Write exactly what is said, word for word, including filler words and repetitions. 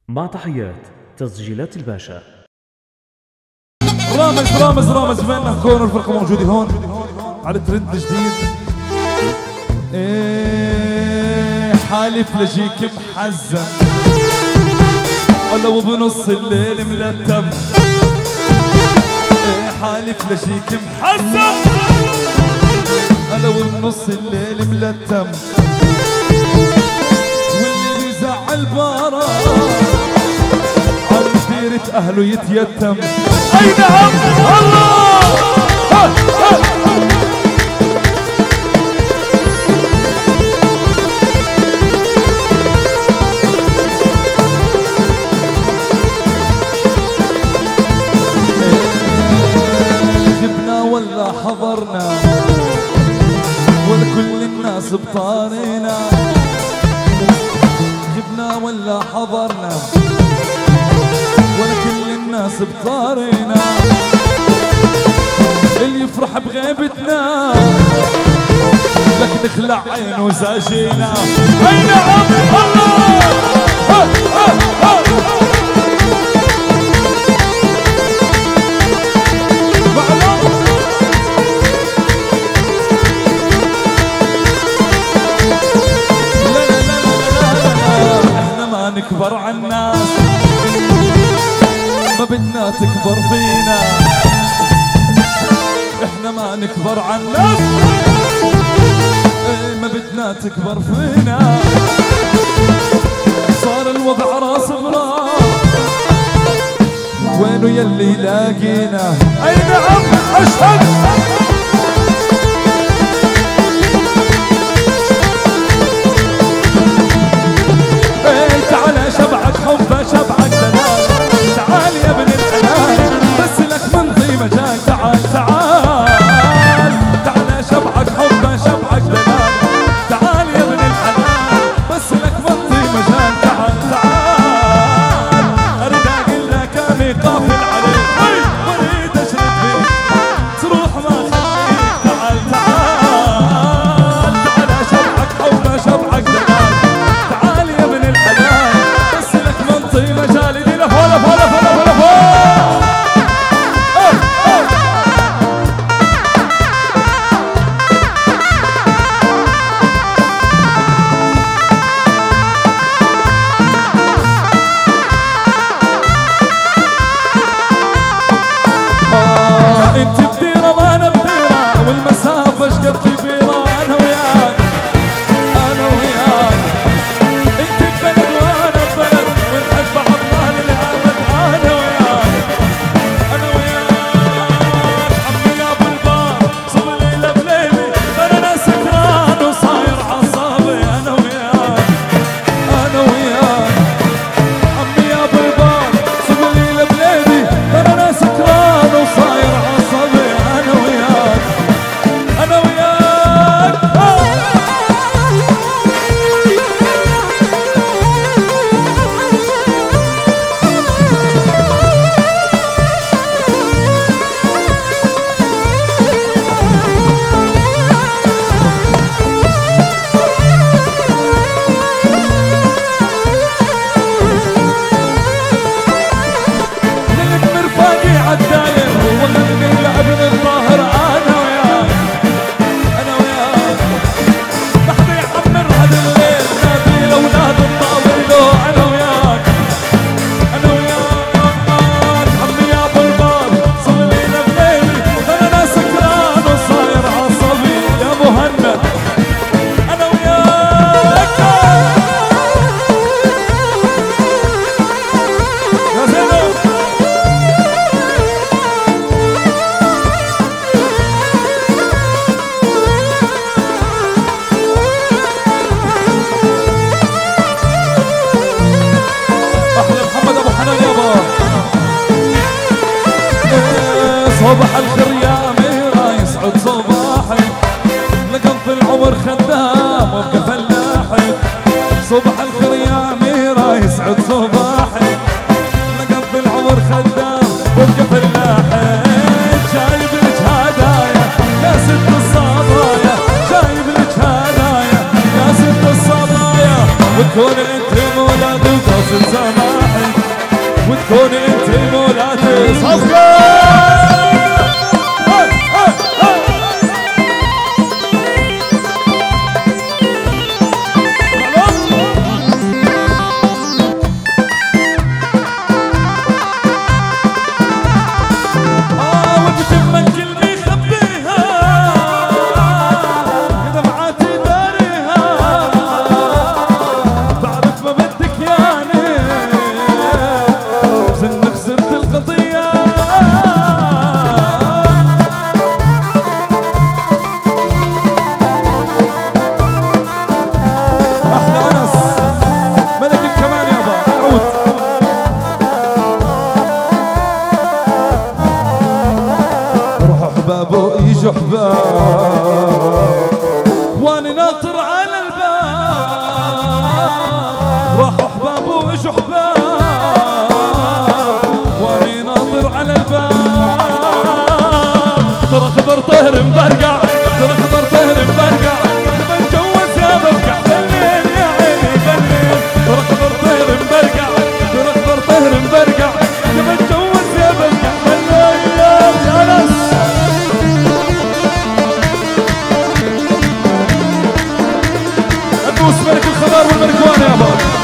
مع تحيات تسجيلات الباشا. رامز رامز رامز بيننا نكون الفرقة موجودة هون على الترند الجديد. ايه حالف لجيك محزن ولو بنص الليل ملتم. ايه حالف لجيك محزن ولو بنص الليل ملتم. واللي بيزعل بارا عم ديرة اهله يتيتم. اي نعم الله. ها ها جبنا ولا حضرنا ولكل الناس بطارينا. جبنا ولا حضرنا ولكل الناس بطارينا. اللي يفرح بغيبتنا لك نخلع عينه زاجينا. اي نعم الله. ها ها ها نكبر عالناس ما بدنا تكبر فينا. احنا ما نكبر عالناس ايه ما بدنا تكبر فينا. صار الوضع راس براس وينو يلي لاقينا. اي نعم اشهد. شبعك حب شبعك دلال. تعال يا ابن الحلال بس لك منطي مجال. تعال تعال تعال شبعك حب شبعك دلال. تعال يا ابن الحلال بس لك منطي مجال. تعال تعال اريد اقول لك اني قافل عليك اريد اشرد فيك تروح ما خليك. تعال تعال تعال شبعك حب شبعك دلال. تعال يا ابن الحلال منطي مجالي دي لفوق لفوق لفوق لفوق لفوق. انت بديرة وانا بديرة والمسافة اشقد كبيرة. انا وياك انا وياك انت ببلد وانا ببلد ونحب بعضنا للابد. انا وياك انا وياك عمي يا ابو البار صب ليلة بليلي انا سكران وصاير عصابي. انا وياك انا وياك عمي يا ابو البار صب ليلة بليلي انا سكران وصاير عصابي. انا وياك انا وياك لك مرفاقي عالداير وغني لابن الظاهر. انا وياك انا وياك بحبي يعمر هذا الليل نادي الاولاد الطاوله. انا وياك انا وياك عمي يا ابو البار صب ليلة بليلي انا سكران وصاير عصبي. يا مهند انا وياك يا زينب. احلى محمد ابو حنان يابا. إيه صباح الخير يا اميره يسعد صباحي لقد في العمر خدام وابقى فلاحي. صباح الخير يا اميره يسعد صباحي لقد في العمر خدام وابقى فلاحي. جايب لك هدايا يا ست الصبايا جايب لك هدايا يا ست الصبايا وتكون انت مولد وقاصد سماحي. كوني انت مولاتي صفقة. بابو يجوا حباب وانا ناطر على الباب، راحوا احباب واجوا حباب وانا ناطر على الباب. ترى خبر طهر مبرقع، ترى خبر طهر مبرقع، بنجوز يا برقع بالليل يا عيني بالليل. ترى خبر طهر مبرقع، ترى خبر طهر مبرقع، بنجوز يا برقع بالليل يا ناس. ملك الخبر والملك وانا يا بابا.